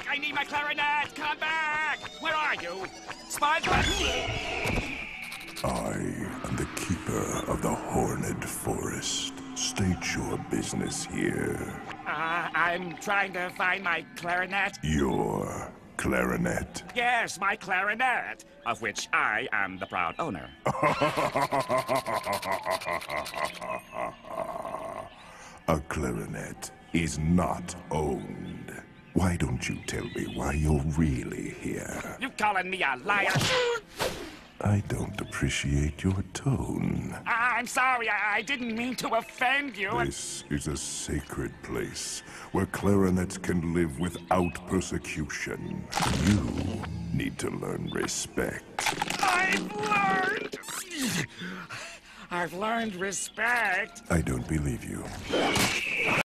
I need my clarinet! Come back! Where are you? Spongebob! I am the keeper of the Horned Forest. State your business here. I'm trying to find my clarinet. Your clarinet? Yes, my clarinet, of which I am the proud owner. A clarinet is not owned. Why don't you tell me why you're really here? You calling me a liar? I don't appreciate your tone. I'm sorry, I didn't mean to offend you. This is a sacred place where clarinets can live without persecution. You need to learn respect. I've learned respect. I don't believe you.